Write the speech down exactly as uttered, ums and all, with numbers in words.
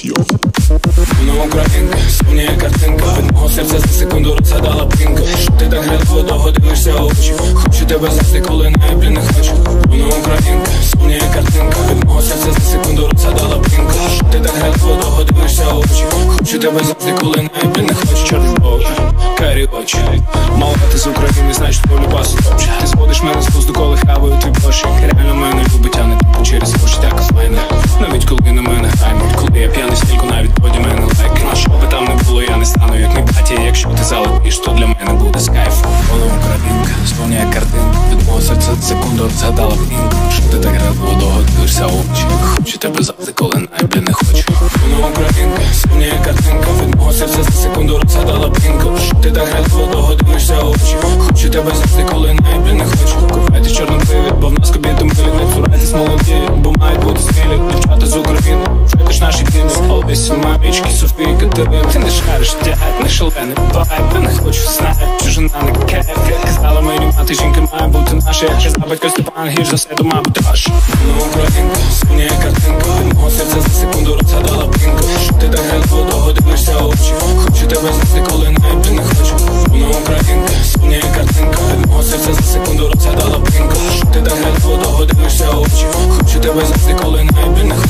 Вона українка, сумніє картинка. Від мого серця за секунду розгадала пінка. Що ти так глядово довго дивишся у очі. Хочу тебе завжди, коли не, блін, не хочу. Вона українка, сумніє картинка. Від мого серця за секунду розгадала пінка. Що ти так глядово довго дивишся у очі. Хочу тебе завжди, коли не, блін, не хочу. Чорний бог, карі очі. Мало ти з України, значить полюбасу топче. Ти зводиш мене з глузду, коли хаваю твій борщик. Реально мене любить, а не тупо через гроші. Так файне, навіть коли на мене граймуть. Коли я п'яний стільки, навіть тоді мене лайк. На що би там не було, я не стану як мій батя. Якщо ти залетиш, то для мене буде з кайфом. Вона українка, сповняє картинку. Від мого серця секунду розгадала пінку. Що ти так радо довго дивишся у очі. Хочу тебе завжди, коли найбля не хочу. Вона українка, сповняє картинка. Від мого серця за секунду розгадала пінку. Що ти так радо довго дивишся у очі. Хочу тебе завжди, коли найбля не хочу. Купайте чорний привід, бо в нас кобіти милі. Не цурайтесь молоді, бо мають бути смілі. Дівчата з України, чуєш наші кіни. Олбіс, мамічки, Софії, Катерини. Ти не шариш, тягать, не шалений вайб. Я не хочу знати, чужина не кайф. Як казала мені мати, жінка має бути наша. Як казав батько Степан, гірш за все, то має бути ваш. Вона українка, сумніє картинка. Від мого серця за секунду розгадала пінка. Що ти так глядово довго дивишся у очі. Хочу тебе завжди, коли найбля не хочу. Вона українка, сумніє картинка. Від мого серця за секунду розгадала пінка. Що ти так глядово довго дивишся у очі. Хочу тебе завжди, коли найбля не хочу.